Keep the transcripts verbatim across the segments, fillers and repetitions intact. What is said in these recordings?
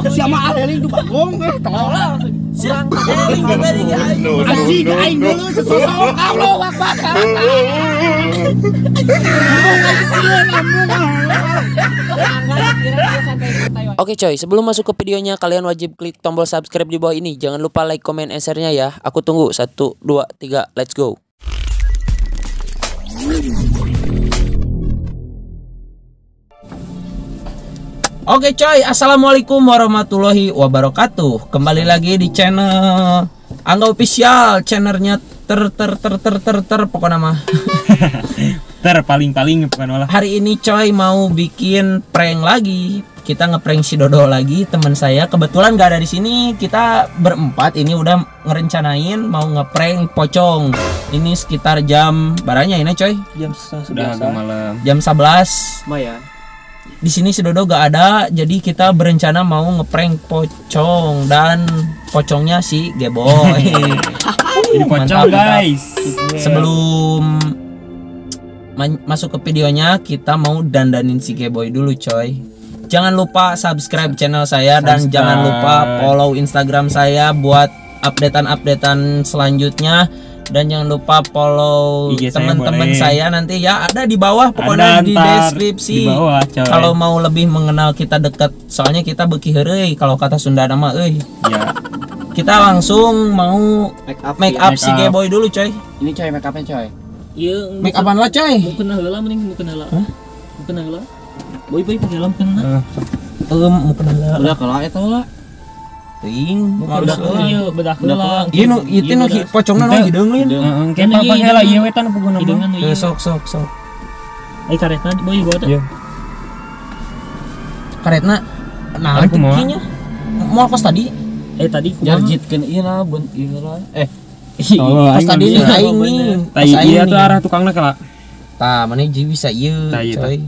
siapa aleling tuh bagong eh tolong. Siang eling tadi Anjing aing dulu sesosok Allah wakbar. Oke coy, sebelum masuk ke videonya kalian wajib klik tombol subscribe di bawah ini. Jangan lupa like, comment, and share-nya ya. Aku tunggu. Satu, dua, tiga, let's go. Oke coy, assalamualaikum warahmatullahi wabarakatuh. Kembali lagi di channel Angga Official, channelnya ter ter ter ter ter ter pokoknya mah. ter paling paling bukan malah. Hari ini coy mau bikin prank lagi. Kita ngeprank si Dodo lagi, teman saya. Kebetulan gak ada di sini. Kita berempat ini udah ngerencanain mau ngeprank pocong. Ini sekitar jam baranya ini coy. Jam sudah agak malam. Jam sebelas. Lumayan. Di sini si Dodo gak ada, jadi kita berencana mau ngeprank pocong dan pocongnya si Geboy. Jadi pocong guys. Sebelum masuk ke videonya, kita mau dandanin si Geboy dulu coy. Jangan lupa subscribe channel saya dan subscribe. Jangan lupa follow Instagram saya buat updatean-updatean selanjutnya. Dan jangan lupa follow teman-teman saya, saya nanti ya ada di bawah pokoknya ada di deskripsi. Di kalau mau lebih mengenal kita dekat, soalnya kita beki heureuy kalau kata Sunda nama euy. Ya. Kita langsung mau make up, make up make si Geboy dulu coy. Ini coy make upnya coy. Iya, make upan lah coy. Mau kena heula mending mau kena heula. Hah? Mau kena heula. Boy boy pakai helm kena. Heeh, mau kena heula. Udah kalau eta lah. Ting, bedah heula, bedah heula. Ieu nu ieu nu pocongna nu hideung lin. Heeh, kita pakai heula ieu wetan puguna mah. Ieu sok sok sok. Ai karetna boy buat. Iya. Karetna nah kinya. Mau pas tadi? Eh tadi kumaha? Jarjitkeun ieu lah bun ieu lah. Eh pas tadi aing nih. Tah ieu tuh arah tukangna kala. Tah mana jadi bisa ieu coy.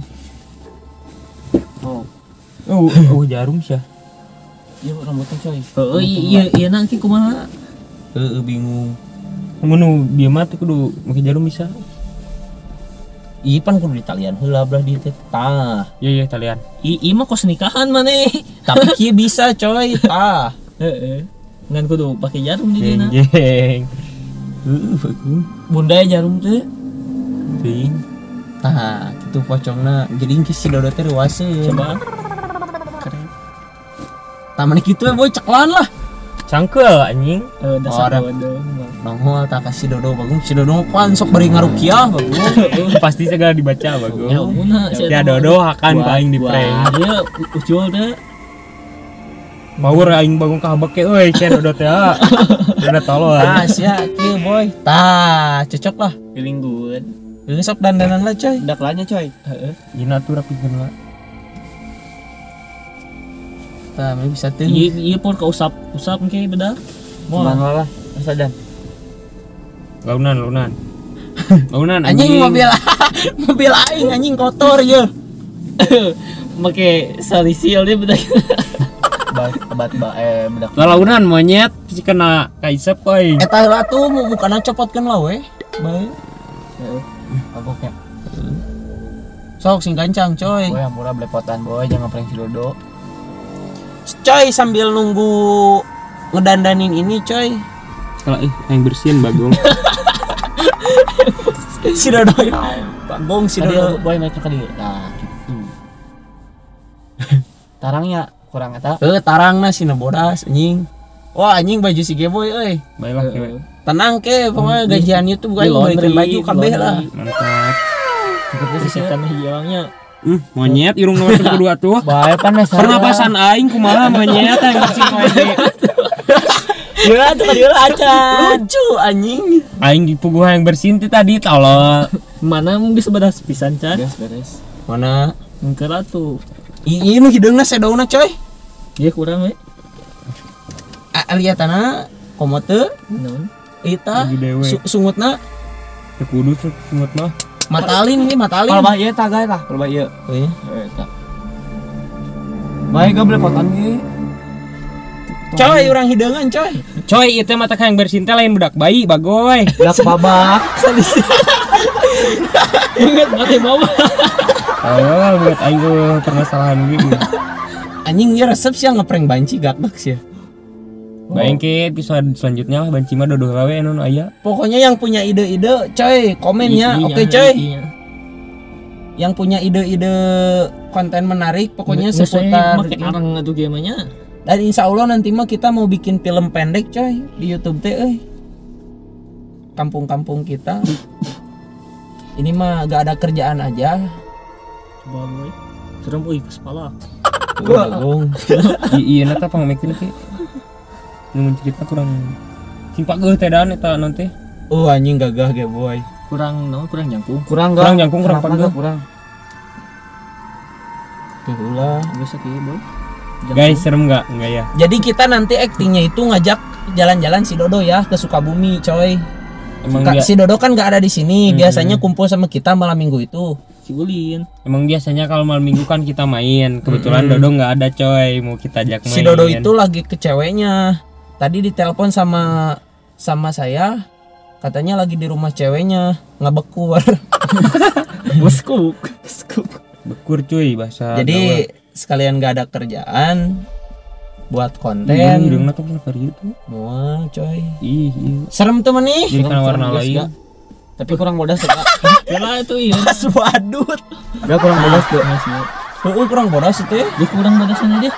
Oh. Oh, oh jarum sih. Iya rambutnya coy. Oh iya iya nanti kumaha? Heeh bingung. Mun dia mah teh kudu make jarum bisa. Iya pan kudu di talian heula belah di teh. Tah. Iya iya talian. I ieu mah kos nikahan maneh. Tapi kieu bisa coy. Tah. Heeh. Ngan kudu pake jarum di dieu. Jeng. Heeh bagus. Bunda jarum teh. Ting. Tah, kitu pocongna. Jadi si Dodo teh reuaseun. Coba. Taman gitu ya boy ceklan lah cangkel anjing eh dasar Dodo nongol tak kasih Dodo bagus si Dodo pan sok bari ngarukiah bagus pasti segala dibaca bagus ya umuna ya Dodo akan paling di prank dia ucul teh bawur aing bagung kahabek euy cenah Dodo teh udah tolol tah sia kieu boy tah cocok lah feeling good geus sok dandanan lah coy daklanya coy heeh dina tuh rapikeun lah. Tah, bisa tuh. Iya, iya pun ke usap, usap kayak beda. Mau lah, masa dan. Launan, launan. Launan anjing mobil, mobil aing anjing kotor ya. Make salisil dia beda. Bat ba eh beda. Launan monyet si kena kaisep euy. Eta heula tuh bukanna copotkeun lah we. Bae. Heeh. Agoknya. Sok sing gancang coy. Boy murah belepotan boy jangan prank si Dodo. Coy sambil nunggu ngedandanin ini coy. Kalau eh yang bersihin bagong. Si Dodo bagong si Dodo boy naik ke dia. Nah gitu. Tarangnya kurang eta. Heuh tarangna sina bodas anjing. Wah anjing baju si Geboy euy. Baiklah kewe. Tenang ke pokoknya gajian YouTube gua beliin baju kabeh lah. Mantap. Cukup setan hilangnya. Hmm, monyet irung nomor kedua tuh. Bae pan pernapasan aing kumaha monyet yang bersih monyet. Ya tuh dia acan. Lucu anjing. Aing dipuguh yang bersin tadi tolol. Mana mung geus bedas pisan can? Beres beres. Mana? Engkeul atuh. Ieu nu hideungna sedauna coy. Ieu kurang we. Aliatana komo teu? Naon? Eta sungutna teu kudu sungut mah. Matalin ini matalin. Kalau bah ieu tah gae tah, kalau bah ieu. Oh iya. Eta. Bae ga belepotan ge. Coy urang hideungan coy. Coy ieu teh mata yang bersin teh lain budak bayi bagoy. Budak babak. Ingat mati babak. Oh, buat aing permasalahan gitu. Anjing ya resep sih ngeprank banci gak sih ya. Bayang ke episode selanjutnya lah banci mah dodo gawe anu aya. Pokoknya yang punya ide-ide coy komen ya. Iya, Oke iya, coy. iya. Yang punya ide-ide konten menarik pokoknya Nggak saya seputar make arang atuh gamenya. dan insya Allah nanti mah kita mau bikin film pendek coy di YouTube teh euy. Kampung-kampung kita. Ini mah gak ada kerjaan aja. Coba boy. Serem euy ke kepala. Gua dong. Iya nata pangmikeun ke. Nu mencerita kurang simpak geuh teh dan eta nanti. Oh anjing gagah ge boy. Kurang naon kurang jangkung. Kurang Kurang jangkung kurang Kenapa pageuh. nggak kurang. Tuh ulah. Biasa kieu boy. Jangkung. Guys, serem enggak? Enggak ya. Jadi kita nanti aktingnya itu ngajak jalan-jalan si Dodo ya ke Sukabumi coy. Emang Kak, dia si Dodo kan gak ada di sini. Hmm. Biasanya kumpul sama kita malam minggu itu. Si Ulin. emang biasanya kalau malam minggu kan kita main. Kebetulan Mm-mm. Dodo enggak ada coy, mau kita ajak main. Si Dodo itu lagi ke ceweknya. Tadi ditelepon sama sama saya. Katanya lagi di rumah ceweknya ngebekur. Beskuk. Beskuk. bekur cuy bahasa. Jadi sekalian gak ada kerjaan buat Jawa. konten. Hidungna tuh kenapa gitu? Wah coy. Ih, iya. Serem tuh nih. Jadi kan warna Serem, guys, lain. gak? Tapi kurang bodas tuh. Kela itu iya. Swadut. Gak kurang bodas tuh. Mas. Heeh kurang bodas itu ya. Dia kurang bodasnya dia.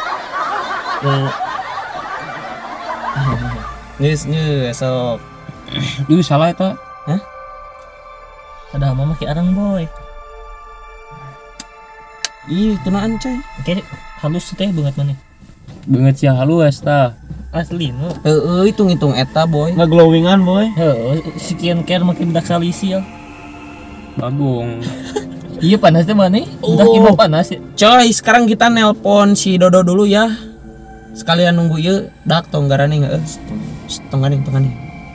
Nyus nyus sok. Duh salah eta. Ada mama make arang boy. Ih kenaan coy. Oke, halus teh banget mana? Banget sih halus ta. Asli no. Heeh hitung-hitung eta boy. Nggak glowingan boy. Heeh, sekian care makin bedak salisi ya. Bagong. Iya panasnya mana? Udah Oh. ibu panas ya. Coy, sekarang kita nelpon si Dodo dulu ya. Sekalian nunggu ieu dak tonggarane heeh. Tongganing tongganing.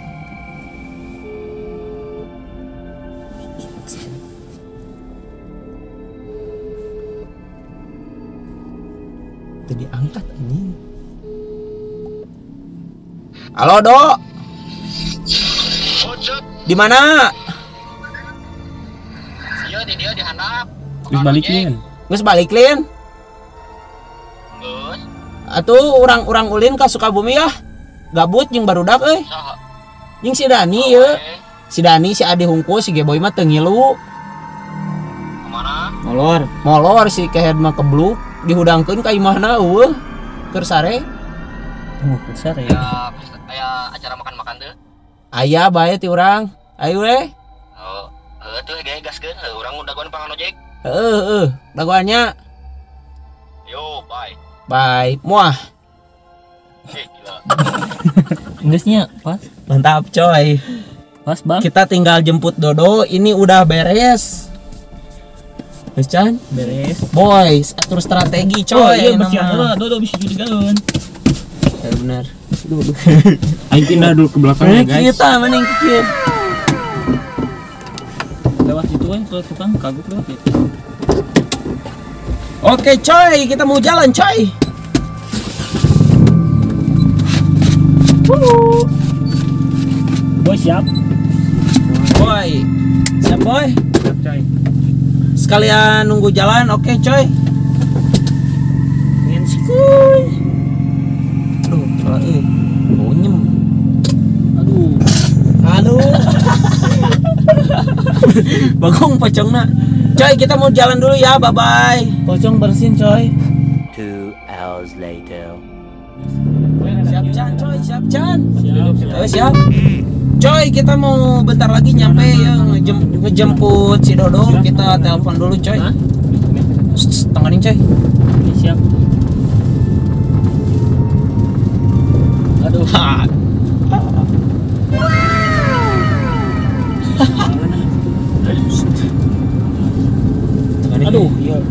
Jadi angkat ini. Halo, Dok. Di mana? Iya di dia di handap. Terus balikin. Geus balik Lin. Geus. Atuh urang-urang ulin ka Sukabumi ya. Gabut jeung barudak euy. Saha? Jeung si Dani ye. Si Dani si Adi Hungkul si Geboy mah teu ngilu. Kemana? Molor. Molor si Kehed mah kebluk dihudangkeun ka imahna eueuh. Keur sare Oh, besar ya. Ya, kayak acara makan-makan tuh. aya bae ti urang. Ayo we. Oh, eh tuh gaya gaskeun, urang udah gua pangan ojek. Heeh heeh. Dagoannya Yo, bye. bye. Muah. Eh, gila. Inggrisnya pas. Mantap coy. Pas bang. Kita tinggal jemput Dodo. Ini udah beres. Geus can? Beres. Boys, atur strategi coy. Oh iya Ayeuna masih mah. ada. Dodo bisa jadi gaun. Ya benar. Aing pindah dulu ke belakang ya Ini guys. kita mending kieu. Lewat itu kan ke tukang kagok lewat ya. Oke coy, kita mau jalan coy. Wuh. Boy siap. Boy, siap boy. Siap, coy. Sekalian nunggu jalan, oke coy. Ingin sikuy. Aduh, salah eh. Bonyem. Aduh. Aduh. Bagong pocongna. Coy, kita mau jalan dulu ya, bye bye. Pocong bersin coy. Two hours later. Siap Chan, coy, siap Chan. Siap. Ayo siap. Coy, kita mau bentar lagi nyampe ya ngejem- ngejemput si Dodo. Kita telepon dulu coy. Hah? Shh, tenganin coy. Siap. Aduh. Ha. Tenganin, Aduh, coy. iya.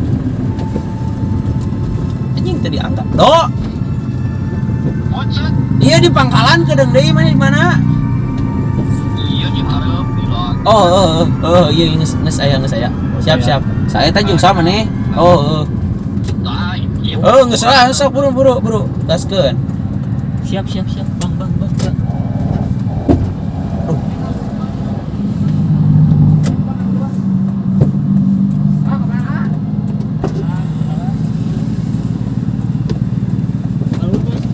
Anjing tadi angkat. Do. What's up? Iya di pangkalan kedeng deui mana di mana? Iya di hareup, gila. Oh, oh, oh, oh, iya geus geus aya geus aya. Siap, siap. Saya tanjung sama nih. Oh, oh. Nah, iya. Oh, geus salah, sok buru buru buru. Gaskeun. Siap, siap, siap. Bang, bang, bang. bang.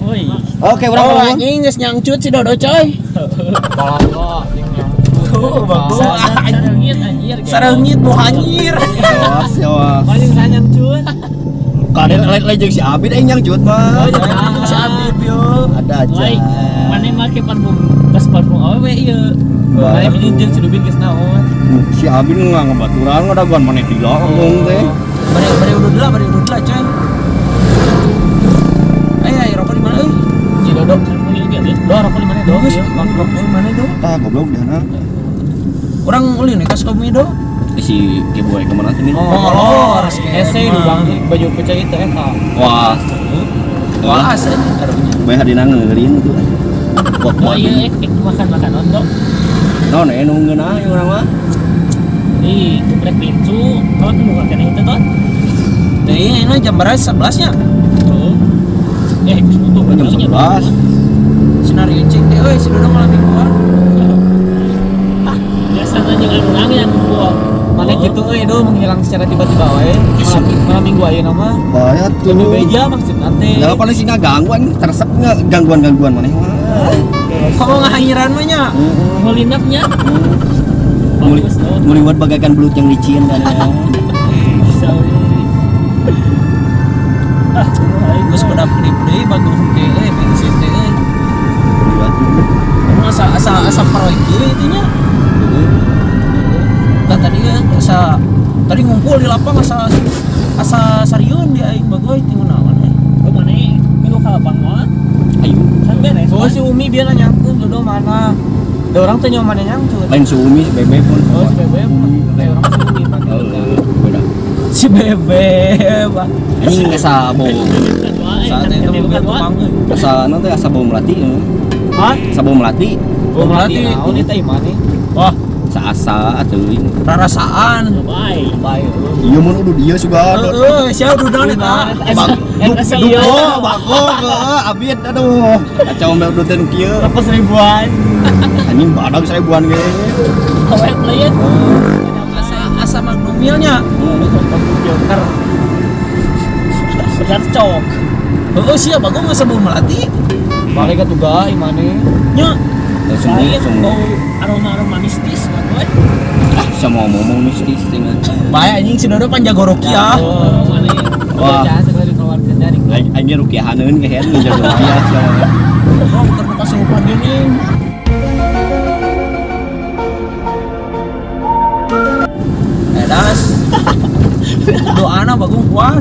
Woi. Oke, urang Oh, nuhun. anjing geus nyangcut si Dodo coy. Balago jeung yang Oh, bagus. Sarengit anjir. Sarengit bu hanyir. Awas, awas. Paling sanyang cut. Kade lain jeung si Abid aing nyangcut mah. Oh, jangan. Si Abib yo. Ada aja. Baik. Mana make parfum? Gas parfum awewe ieu. Mana jeung si Dubin geus naon? Si Abid nggak ngebaturan ngadaguan maneh di lorong teh. Bari bari udah dulu, bari udah dulu coy. Ayo, ayo rokok di mana euy? Si Dodo punya ge deh. Do rokok di mana do? Geus rokok di mana do? Tah goblok dana. Urang ulin ka Sukabumi do. Si Kiboy kemana tuh nih? Oh, harus Ese di bang baju pecah itu eta. Wah, Wah, asli karunya. bayar di nangeurin tuh. Buat Oh buat. iya, ek ek makan-makan ondo. Non, eh nungguin aja orang mah. Ih, geprek pintu. Kalau bukan kena itu tuh. Teh ini jam berapa? sebelas nya. Tuh. Eh, butuh Jam sebelas. Sinar cek deh euy, si Dodo malam mingguan. Biasanya jangan ulangin gua. Mana gitu euy do menghilang secara tiba-tiba wae. Malam malam minggu ayeuna mah. Bahaya tuh. Lebih beja maksudna teh. Ya paling sih nggak gangguan, tersep nggak gangguan-gangguan maneh mah. Kamu ngahiran mah nya. Melinapnya. Muli, Bagus tuh. muli buat bagaikan belut yang licin kan ya. Bisa. Ah, Geus pada pede-pede bagus ke euy bensin teh euy. Asa asa asa paroy kieu itu nya. Nah, tadi ya asa tadi ngumpul di lapang asa asa sariun di aing bagoy tinggal naon ya. Kemana? Itu kalapang mah. Ayo, Kan beres. Oh si Umi biar nyangkut Dodo mana? Ada orang teh nyaman nyangkut. lain si Umi, si Bebe pun. Oh si Bebe kayak orang si Umi mah. Oh, beda. Si Bebe bah. Ini asa bau, Saat itu mobil tukang euy. asa nanti asa bau melati, ya. Hah? Asa bau melati, Oh berarti naon eta iman nih? Wah, asa asa atau ini. Rarasaan. Baik. bae. Iya mun udah dia suka. Heeh, sia udah eta. Duko, bako, abid, aduh. Kacau mbak udah ten kieu. Berapa seribuan? Anjing badag seribuan ge. Awet lain. Asa asa magnumilnya. Joker. Benar cok. Heeh, sia bagus geus sebelum melati. Balik ke tuga imane. Nya. Langsung Lain langsung. bau aroma-aroma mistis kan, woy. Sama ngomong mistis dengan. Bae anjing si Dodo panjago Rukiah. Oh, mana? Wah. Jangan sekali keluarkan dari. Aing aing rukiahaneun ge hen ngejaga rupiah sama. Oh, keur kasurupan gini. Edas. Doana bagus kuat.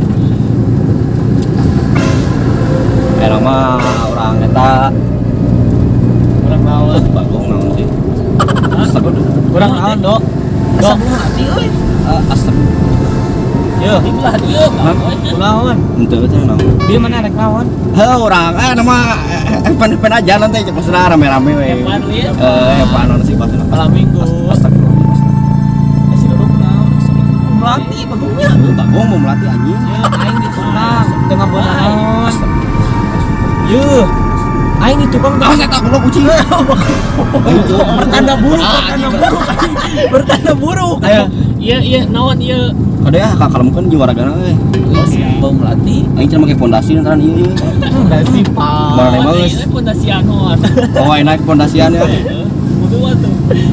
Era mah orang eta Kurang naon. bagong naon sih. Asap Kurang naon, Dok. Asa belum mati euy. asap. Yo, Itulah dia, Bang. woy. naon? Henteu teh naon. Dia mana rek naon? Heuh urang eh nama pen-pen aja nanti cepet rame-rame we. Evan lihat. Eh evan naon sih bahasa. Malam minggu. Astagfirullah. Eh, si Dodo naon? Melati bagusnya. Heuh bagong mau melatih anjing. Yo, aing ditunang tengah bulan naon. Yo, aing di tukang Ah saya tak goblok kucing. Bertanda buruk, bertanda buruk. Bertanda buruk. Ayo. Iya, iya, naon iya. Kada ya kakalem juara gana euy. Oh, siap. Bau melati. Aing cuma make pondasi nantaran ieu ieu. Dasi pa. Mana Oh, mah ini pondasi anon. oh aing naik pondasian ya. Butuh waktu.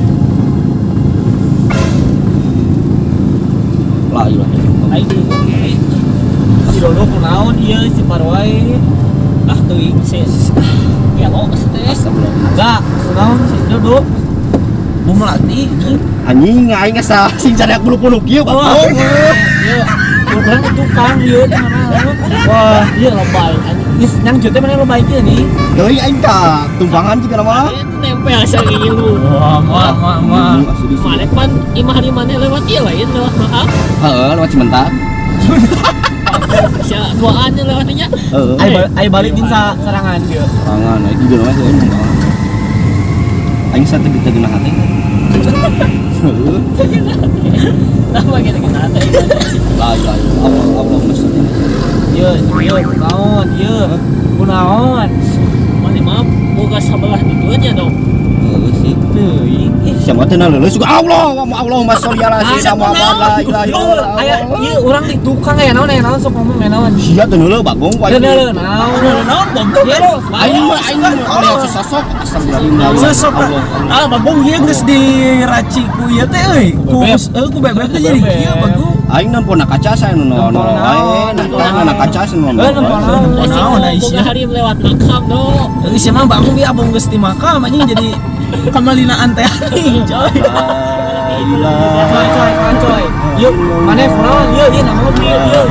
La ilaha illallah. Aing tuh. Si Dodo kunaon ieu si Parwai. Ah, tuh si. Ya lo teh. Astagfirullah. Enggak, kunaon si Dodo. Bau melati. Anjing aing asa sing cariak bulu-bulu kieu bagong. Yo, urang itu tukang ieu teh naon. Wah, ieu lobay. Geus nyangcut teh mana lobay kieu nih? Deui aing ka tumpangan juga nama. Itu nempel asal ngilu. Wah, mah mah mah. Asli sih. Mana pan imah di mana lewat ieu lain lewat maaf. Heeh, lewat Cimentar. Sia duaannya lewatnya. Heeh. Ai bal- ai balik din sa serangan kieu. Tangan itu juga namanya seueun tangan. Aing sa teh geuna hate. Heeh. Nama kita kita ada. La ilaha illallah. Allah Allah mustaqim. Ieu, ieu kunaon ieu? Kunaon? Mana maaf boga sabelah dituanya dong. Heeh. asik teuing. Ih, Siapa teh leuleus juga Allah, Allahumma sholli ala sayyidina Muhammad la ilaha illallah. aya ieu urang di tukang aya naon aya naon sok ngomong aya naon. Sia teh leuleus Bagong. Teu naon naon naon goblok. Aing mah aing lihat si sosok astagfirullah. Sosok ah Bagong ieu geus diraci ku ieu teh euy. Ku euy ku bebek teh jadi kieu Bagong. Aing nempona kaca saya nu no no wae, nah kaca nu no. Naon naon Aisyah hari lewat makam do. Euy sia mah Bagong dia abong geus ti makam anjing jadi kamalinaan teh anjing coy. coy coy coy. Yuk, mana kunaon? Yuk, ieu nama mobil. Yuk, yuk,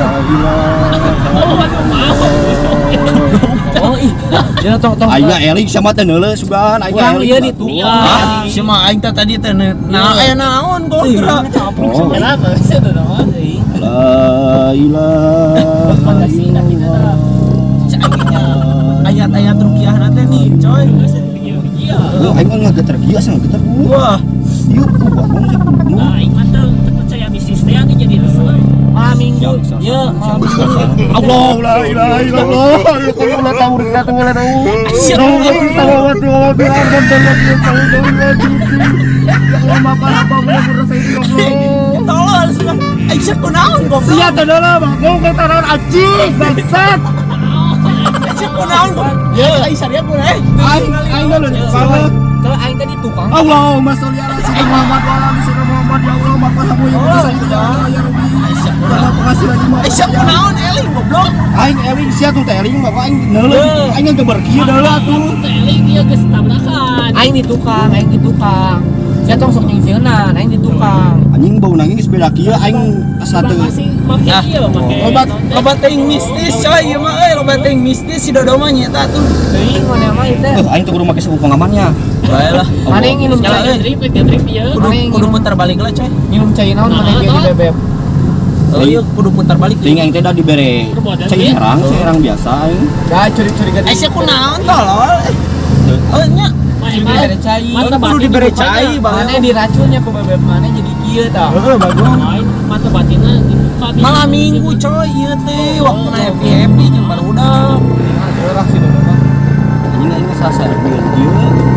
yuk. Oh, ih. Ya tong tong. Aing eling sama teh leuleus sugan, aing Urang eling. ieu di tukang. Sia mah aing teh tadi teh nah aya naon kok geura. Kenapa? Saya udah naon euy. La ilaha illallah. Ayat-ayat ruqyah teh nih coy. Iya. Oh, aing mah ngageter kieu asa ngageter ku. Wah, Ieu ku Bagong sih kudu. Nah, aing mah teu percaya bisnis teh anu jadi resep. Malam minggu. Yuk, malam minggu. Allah la ilaha illallah. Ya Allah tahu rizqat wala tahu. Samawati wa ma fil ardi allati yastawuna. Ya Allah maaf apa boleh berasa ini Allah. tolol sudah. Aisyah kunaon goblok. Sia teh leuleus Bagong kata naon anjing bangsat. Aisyah kunaon goblok. Ya, Aisyah dia kunaon. Aing aing leuleus salah. Kalau aing tadi tukang. Allahumma sholli ala sayyidina Muhammad wa ala ali sayyidina Muhammad ya Allah maafkanmu ya Allah sayyidina ya Rabbi. Aisyah Terima kunaon. kasih lagi Mas. Aisyah kunaon eling goblok. Aing eling sia tuh teh eling bapak aing neuleus aing geus berkieu deuleu atuh. Teling ieu geus tabrakan. Aing di tukang, aing di tukang. Saya tong sok nyingsieunan, aing di tukang. Anjing bau nangis beda kieu aing asa teu. Masih make Ah. ieu make. Lobat lobat teuing mistis coy ieu mah euy lobat teuing mistis si Dodo mah nyeta tuh. Teuing mana mah ieu teh. Eh aing teu kudu make sabuk pengamannya. Bae lah. Mana yang nginum Nyala, cai? euy. Drip ke drip ieu. Kudu kudu putar balik lah coy. Minum cai naon mana yang di bebek. Oh iya kudu putar balik. Ting aing teh da dibere cai herang, cai herang biasa aing. Dah curi-curi ka. Aisyah kunaon tolol. Oh nya Dibere cai. Mata kudu dibere cai Mana banget. diracunnya ku bebek mana jadi kieu tah. Heeh Bagong. Lain mata batinna dibuka. Malam minggu coy ieu teh waktu happy happy jeung barudak. Orang sih Dodo mah. Anjing aing sasa kieu kieu.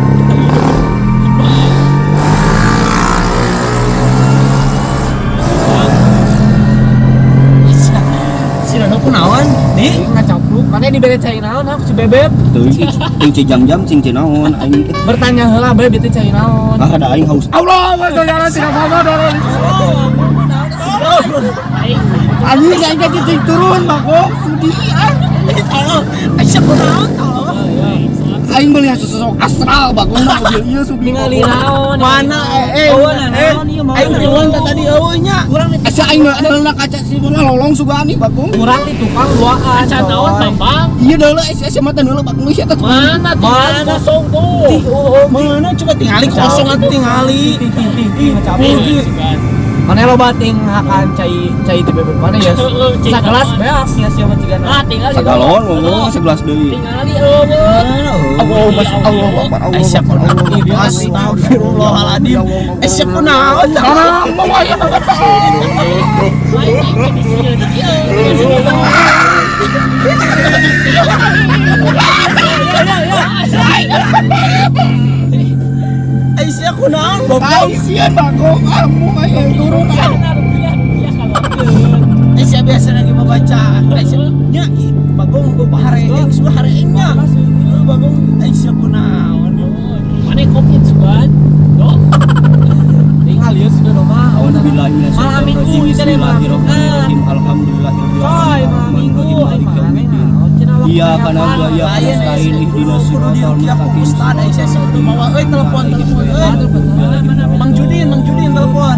Si Dodo kunaon? Nih Teuing ngacapluk. Mana dibere cai naon aku si bebek. Teuing ting cai jam-jam cing cai naon aing Bertanya heula bebek teh cai naon. ah ada aing haus. Allahumma sholli ala sayyidina Muhammad wa ala ali anjing aing ka cicing turun Bagong sudi ah. tolol. Aisyah kunaon tolol. Aing melihat sosok astral Bagong na mobil ieu sugi. Ningali naon. Mana eh Oh, eh naon ieu mah. aing keluar tadi eueuh nya. Urang di Asa aing adalah kaca si bola lolong sugan nih Bagong. urang di tukang duaan. Acan naon Bambang? Iya deuleu asa asa mah teh deuleu Bagong sia teh. Mana tuh? Mana? Kosong tuh. Oh, mana coba tingali kosong atuh tingali. Ting ting ting ting ngacapluk. Mana lo bating akan cai cai teh bebek mana ya? Sagelas beas ya sia mah cigana. Ah, tinggal di Sagalon ngomong segelas deui. Tinggal di eueuh. Allah mas Allah Akbar Allah. Aisyah kunaon? Astagfirullahaladzim. Aisyah kunaon? Sarang bawa ya. Aing di sini ieu. Aisyah kunaon? Goblok. Aisyah Bagong amu aing turun. Aisyah biasa lagi membaca. Aisyah nya Bagong gua pahareeng sudah hareengnya. Bagong Aisyah kunaon? Mana kopi sugan? Dok. Tinggal ieu sudah mah. Alhamdulillah Malam minggu bisa deh malam minggu. Alhamdulillah. Coy, malam minggu ai mana naon cenah waktu. Iya karena gua ya nasta'in ihdinas siratal mustaqim. Ustaz Aisyah sudah bawa euy telepon telepon euy. Mang Judin, Mang Judin telepon.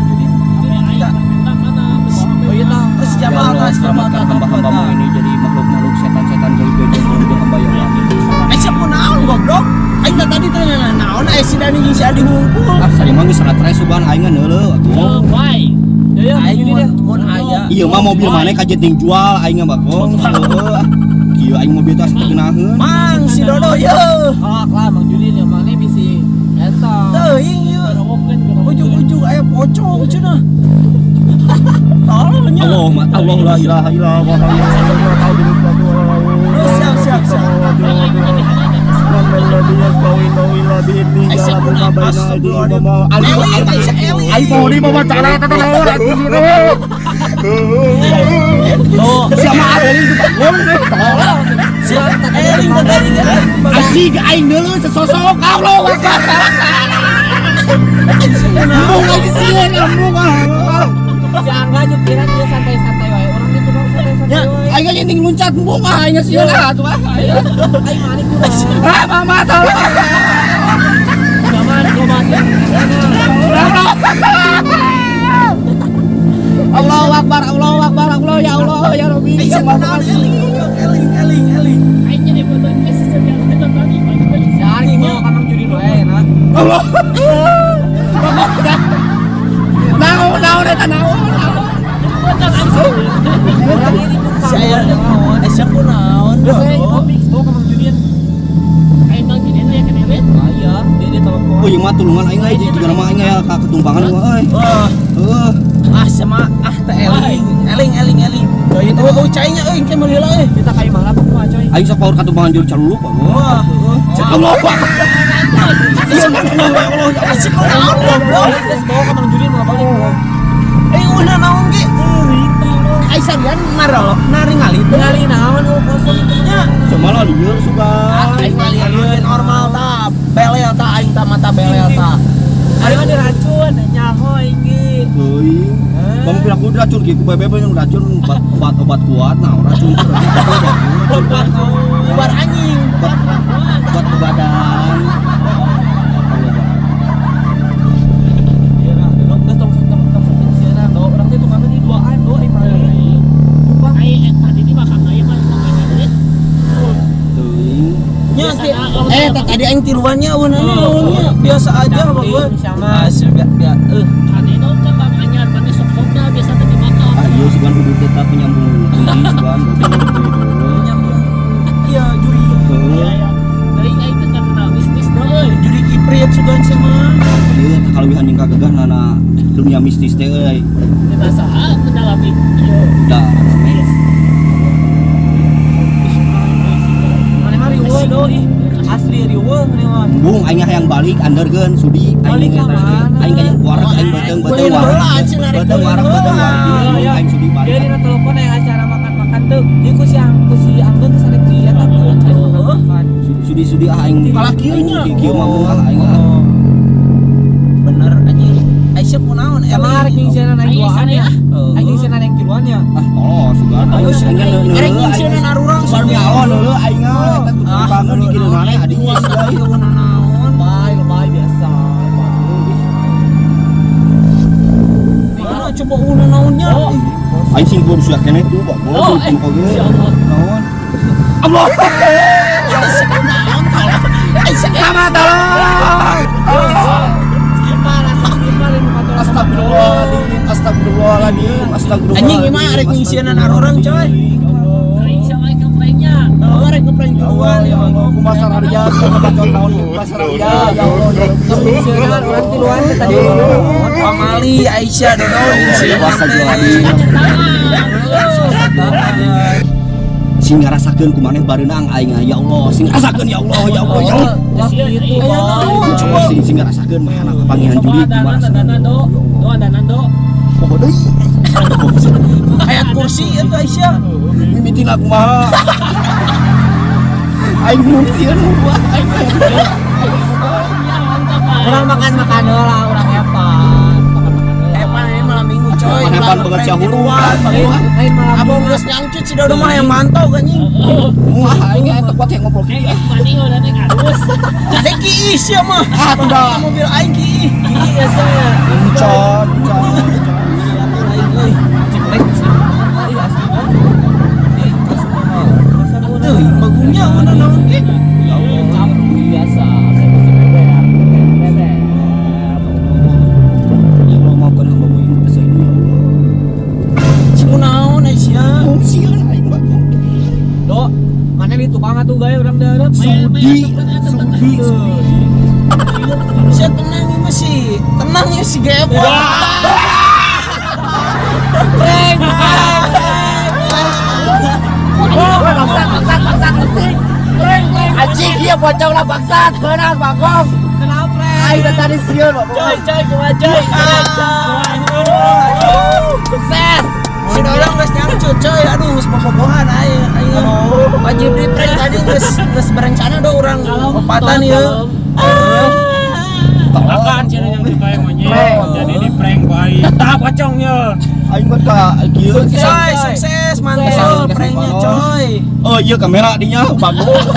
Oh iya tah. Terus Ya jamaah Allah selamatkan hamba-hambamu ini jadi makhluk-makhluk setan-setan dari beda dari hamba ya Allah. Aisyah kunaon goblok? Aing tadi teh naon Aisyah dan si Adi hungkul. Ah sari mah geus ratre sugan aing neuleuh atuh. Why? Ya ya Aing ini deh. mun aya. Iya mah mobil maneh kajenting jual aing mah Bagong. Heueuh. Kieu aing mobil teh tegenaheun. Mang si Dodo ye. Kalak lah Mang Julin yang mana bisi eta. Teuing ye. Ujug-ujug aya pocong cenah. Tolongnya. Allahumma Allah la ilaha illallah. Siap siap siap. Aisyah kunaon? Ayo mau di bawa cara tata lawan aku gitu. Oh, Siapa ada ini bangun deh. siapa Eling tadi kan? Anjing aing dulu sesosok kau lo wakbar. Ngomong lagi sih ngomong ah. Si Angga juga kira dia santai-santai wae. Orang itu mau santai-santai Ya, wae. aing aja ning luncat mbung ah aing sih lah tuh ah. Aing manik tuh. Ah mama tolong. Zaman komandan. Allahu Akbar, Allahu Akbar, Allah ya Allah ya Rabbi. Ya Allah. Eling eling eling. Aing jadi foto ke sistem yang kita tadi. Ya, ini mau kamang judi wae nah. Allah. Naon naon eta naon. Saya eh siapa naon? Terus saya topik tuh kamang judian. Aing bang judian ya kenewet. Ah iya, dia dia telepon. Oh, yang mah tulungan aing aja juga nama aing ya ka ketumpangan mah euy. Wah, Heuh. ah sama ah teh eling. Eling eling eling. Coy itu bau cainya euy ke meulila euy. Kita kayak mana tuh mah coy. Aing sok paur ketumpangan jur calulup Pak. Wah, Allah Pak. asik naon goblok. Terus bawa kamang judian mau balik. Eh udah naon ge? Aing sadian Naro, nari ngali teh. Ngali naon oh kosong itu nya. Semalah lieur suka. Aing ngali ayeun normal ta. Belel ta aing ta mata belel ta. Ari mah diracun nyaho aing ge. Teuing. Bang pira ku racun kieu ku bebe yang racun obat obat obat kuat nah racun. Bubar anjing. Buat ke badan. Iya nah, lo geus tong tong tong sieuna do. Urang teh tukangna di duaan do ai mah. Bukan ai tadi di makam aya mah tukangna deui. Teuing. Nya ti- eh tadi aing tiluannya eunana naonnya. Biasa aja apa gua. Ah, biar biar eh Ane do cakap anyar mane sok-sokna biasa teh di makam. Ayo sugan kudu tetap penyambung kundi sugan bagus. nyambung. Iya, juri. Iya ya. Teuing ai teh karena mistis do euy. Juri iprit sugan sama. Ieu kalawihan jeung kagegah nana dunia mistis teh euy. Kita saha mendalami ieu. Da. Mistis. Mane mah riweuh do ih. Asli riweuh mane mah. Bung aing hayang balik undergeun sudi Balik aing ka mana? aing kayak kuarek aing beteung beteung warak beteung warak beteung warak aing sudi Dia balik dina telepon aya acara makan-makan tuh. Ieu ku si ku si Anggun geus ada kieu tak makan. sudi sudi ah aing Pala kieu nya. kieu mah bung ah aing ah Bener anjing. Aisyah kunaon? Sama arek nyingsieunan aing duaan ya. Aing nyingsieunan yang kiluan ya. ah tolong sugan ayo sing Erek nyingsieunan arurang sugan nyaon heuleuh aing ah eta bangun mikireun maneh adinya Ayo naon? Bye, bye biasa. Mana coba una naonnya? aing sing kudu sudah keneh tuh Pak Oh, eh, insyaallah. naon Allah. Aisyah kunaon kalau Aisyah Mama tolong. Astagfirullahaladzim astagfirullahaladzim astagfirullahaladzim anjing gimana arek nyingsieunan arurang coy? Teuing sama aing keprengnya. Oh, arek ngeprank duluan ya. Aku pasar harga, aku bakal tahun ke pasar harga. Ya Allah, ya Allah. Nyingsieunan urang tiluan teh tadi. Pamali Aisyah dodo nyingsieunan. Astagfirullahaladzim. Sing ngarasakeun kumaneh bareunang aing ya Allah, sing ngarasakeun ya Allah, ya Allah, ya Allah. Gitu, Bang. Coba sing sing ngarasakeun mah anak panggilan juri Ada kumaha do. Do ada do. Oh deui. Aya kursi itu Aisyah. Mimitina kumaha. Aing mungkin buat aing. Urang makan-makan heula, urang hepan. Makan-makan heula. Epan ini malam minggu coy. Hepan banget sia huruan. Lain malam Abang geus nyangcut si dodo mah yang mantau anjing. Wah, aing eta kuat yang ngobrol kieu. Mani udah nih ngadus. Teh kieu sia mah. Ah, udah. Mobil aing kieu. Iya saya. Encon, encon. Tuh, bagusnya mana naon ge? Biasa. Ya Allah, maafkan hamba mu yang dosa ini ya Allah. Si kunaon Aisyah? Mungsian aing Mbak. Do, mana di tukang atuh gaya urang daerah. Sudi, sudi, Saya tenang ya masih. Tenang ya si Gebo. Breng, Anjing dia pocong lah bangsat, benar Bagong. kenapa? aing tadi sieun, Pak. Coy, coy, cuma coy. Sukses. Si Dodong geus nyangcut coy, aduh geus bobogohan aing aing. Wajib di prank tadi geus geus berencana do urang opatan ieu. Akan cina yang dibayang monyet. Jadi di prank ku aing. Tahap acongnya. Aing mah ka kieu. Coy, sukses mantul pranknya coy. Oh iya kamera dinya bagus.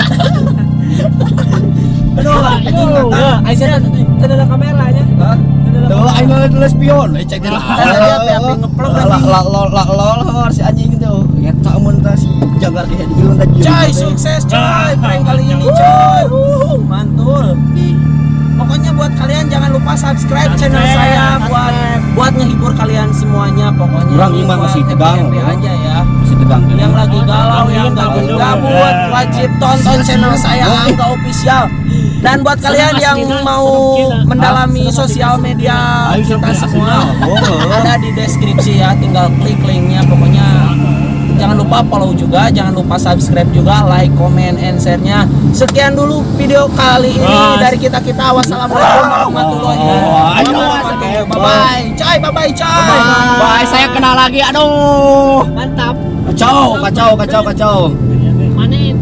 Aduh, anjing Ya, Aisyah ada kameranya. Hah? Tuh aing mah dulu spion, eh cek dulu. Dia P H P ngeplok La anjing. la la la la si anjing itu. Eta mun tah si jagar di hadiun tadi. Coy, sukses coy, prank kali ini coy. Uh, mantul. Pokoknya buat kalian jangan lupa subscribe channel saya buat buat ngehibur kalian semuanya pokoknya. Urang Ini iman buat masih tegang, happy-happy bro. aja ya. Si tegang kan. Yang lagi galau, yang lagi gabut, wajib tonton channel saya Angga Official. Dan buat kalian yang mau mendalami sosial media kita semua, ada di deskripsi ya, tinggal klik linknya. Pokoknya jangan lupa follow juga, jangan lupa subscribe juga, like, comment, and share-nya. Sekian dulu video kali ini dari kita kita. Wassalamualaikum warahmatullahi wabarakatuh. Bye bye, coy, bye bye, coy. Bye, saya kenal lagi. Aduh. Mantap. Kacau, kacau, kacau, kacau.